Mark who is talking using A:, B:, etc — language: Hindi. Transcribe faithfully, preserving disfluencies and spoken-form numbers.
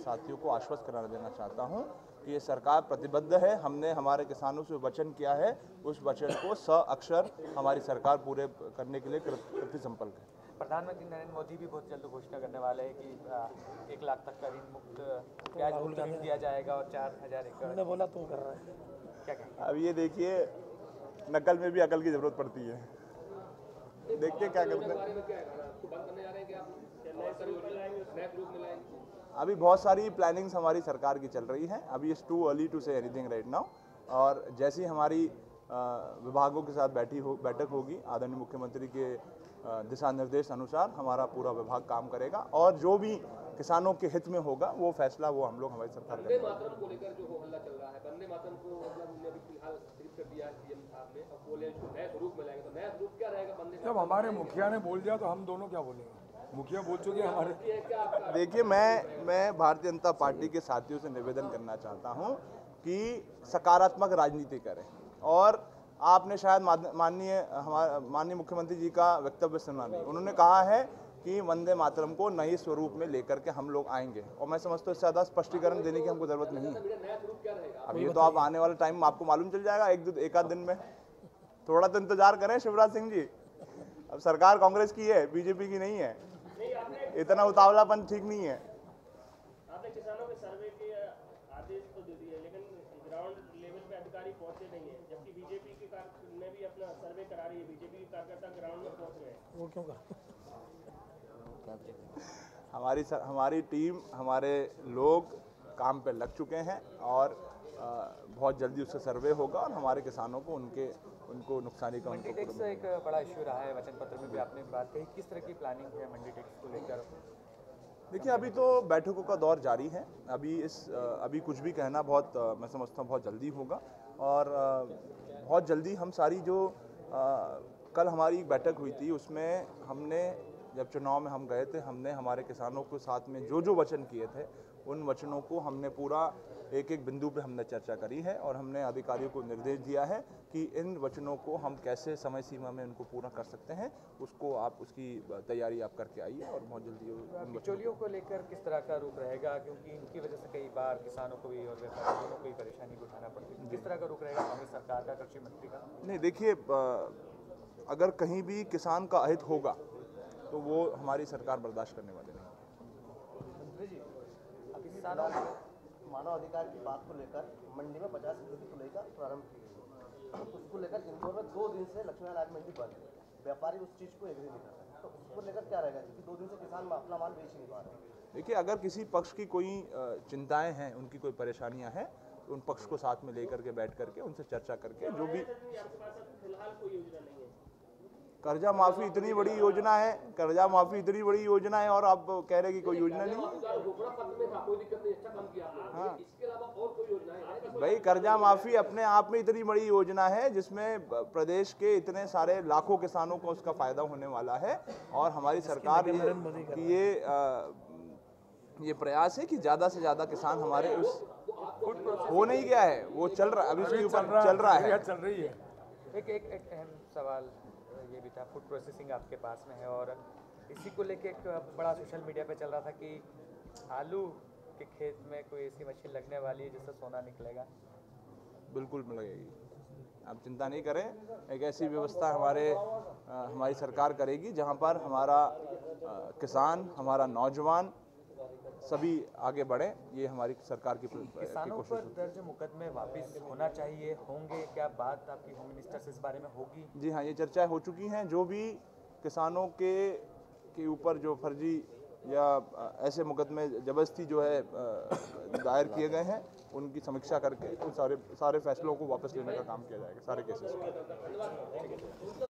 A: साथियों को आश्वस्त करा देना चाहता हूं कि ये सरकार प्रतिबद्ध है। हमने हमारे किसानों से वचन किया है, उस वचन को स अक्षर हमारी सरकार पूरे करने के लिए कृत संकल्प है।
B: प्रधानमंत्री नरेंद्र मोदी भी बहुत जल्द घोषणा करने वाले हैं कि एक लाख तक का ऋण मुक्त ब्याज मुक्त ऋण दिया जाएगा और चार हजार एकड़। मैंने बोला तो कर रहा है, क्या कहेंगे?
A: अब ये देखिए, नकल में भी अकल की जरूरत पड़ती है, देखते क्या करते हैं। अभी बहुत सारी प्लानिंग्स हमारी सरकार की चल रही हैं। अभी it's too early to say anything right now, और जैसी हमारी विभागों के साथ बैठी हो बैठक होगी, आदरणीय मुख्यमंत्री के दिशा निर्देश अनुसार हमारा पूरा विभाग काम करेगा, और जो भी किसानों के हित में होगा वो फैसला वो हम लोग हमारी सरकार
C: वंदे मातरम को लेकर जो हल्ला चल रहा है, वंदे मातरम को मतलब उन्होंने अभी फिलहाल सिर्फ कर दिया है सीएम साहब ने, अब बोले इसको नए स्वरूप में लाएंगे, तो नया स्वरूप क्या रहेगा? वंदे
D: जब हमारे मुखिया ने बोल दिया तो हम दोनों क्या बोलेंगे? मुखिया बोल चुके हमारे।
A: देखिए, मैं मैं भारतीय जनता पार्टी के साथियों से निवेदन करना चाहता हूं कि सकारात्मक राजनीति करें, और आपने शायद माननीय हमारे माननीय मुख्यमंत्री जी का वक्तव्य सुना नहीं। उन्होंने कहा है कि वंदे मातरम को नए स्वरूप में लेकर के हम लोग आएंगे, और मैं समझता हूँ इससे ज़्यादा स्पष्टीकरण देने की हमको ज़रूरत नहीं है। अब ये तो आप आने वाले टाइम में आपको मालूम चल जाएगा, एक एक आध दिन में। थोड़ा तो इंतजार करें शिवराज सिंह जी, अब सरकार कांग्रेस की है, बीजेपी की नहीं है, इतना उतावलापन ठीक नहीं है।
C: आपने किसानों के सर्वे के आदेश तो दे दिए, लेकिन ग्राउंड लेवल पे अधिकारी पहुंचे नहीं है, जबकि बीजेपी की ने भी अपना सर्वे करा रही है, बीजेपी के कार्यकर्ता ग्राउंड में पहुंच गए। वो क्यों कर
A: हमारी सर, हमारी टीम, हमारे लोग काम पे लग चुके हैं, और आ, बहुत जल्दी उसका सर्वे होगा, और हमारे किसानों को उनके उनको नुकसानी का
B: मंडी टैक्स एक बड़ा इश्यू रहा है, वचन पत्र में भी आपने बात कही, किस तरह की प्लानिंग है मंडी टैक्स को लेकर?
A: देखिए, अभी तो बैठकों का दौर जारी है। अभी इस अभी कुछ भी कहना बहुत, मैं समझता हूँ बहुत जल्दी होगा, और बहुत जल्दी हम सारी जो कल हमारी एक बैठक हुई थी, उसमें हमने जब चुनाव में हम गए थे, हमने हमारे किसानों को साथ में जो जो वचन किए थे, उन वचनों को हमने पूरा एक एक बिंदु पे हमने चर्चा करी है, और हमने अधिकारियों को निर्देश दिया है कि इन वचनों को हम कैसे समय सीमा में उनको पूरा कर सकते हैं, उसको आप उसकी तैयारी आप करके आइए, और बहुत जल्दी।
B: बिचौलियों को लेकर किस तरह का रुख रहेगा, क्योंकि इनकी वजह से कई बार किसानों को भी और व्यापारियों को भी परेशानी को उठाना पड़ती है, किस तरह का रुख रहेगा कांग्रेस सरकार का, कृषि मंत्री का? नहीं,
A: देखिए, अगर कहीं भी किसान का अहित होगा तो वो हमारी सरकार बर्दाश्त करने वाले नहीं।
E: मानव अधिकार की बात को लेकर मंडी में पचास फीसदी को लेकर प्रारंभ की गई, उसको लेकर इंदौर में दो दिन से लक्ष्मीनारायण मंडी बंद है, व्यापारी उस चीज़ को एग्री नहीं कर रहे, तो उसको लेकर क्या रहेगा? क्योंकि दो दिन से किसान अपना माल बेच नहीं पा रहे।
A: देखिए, अगर किसी पक्ष की कोई चिंताएं हैं, उनकी कोई परेशानियां हैं, तो उन पक्ष को साथ में लेकर के बैठ करके उनसे चर्चा करके, जो भी
C: फिलहाल कोई योजना नहीं है।
A: कर्जा माफी इतनी बड़ी योजना है, कर्जा माफी इतनी बड़ी योजना है, और आप कह रहे हैं कि कोई योजना नहीं है। हाँ भाई, कर्जा माफी अपने आप में इतनी बड़ी योजना है, जिसमें प्रदेश के इतने सारे लाखों किसानों को उसका फायदा होने वाला है, और हमारी सरकार की ये ये प्रयास है कि ज्यादा से ज्यादा किसान हमारे उस हो नहीं गया है, वो चल रहा, अभी उसके ऊपर चल रहा है,
D: चल रही है।
B: एक एक एक अहम सवाल ये भी था, फूड प्रोसेसिंग आपके पास में है, और इसी को लेके एक बड़ा सोशल मीडिया पे चल रहा था कि आलू के खेत में कोई ऐसी मशीन लगने वाली है जिससे सोना निकलेगा।
A: बिल्कुल लगेगी, आप चिंता नहीं करें। एक ऐसी व्यवस्था हमारे आ, हमारी सरकार करेगी जहां पर हमारा आ, किसान, हमारा नौजवान सभी आगे बढ़े, ये हमारी सरकार की
B: किसानों पर दर्ज मुकदमे वापस होना चाहिए, होंगे क्या? बात आपकी होम मिनिस्टर से इस बारे में होगी?
A: जी हाँ, ये चर्चाएं हो चुकी हैं। जो भी किसानों के के ऊपर जो फर्जी या ऐसे मुकदमे जबरदस्ती जो है दायर किए गए हैं, उनकी समीक्षा करके उन सारे सारे फैसलों को वापस लेने का काम किया जाएगा, सारे केसेस।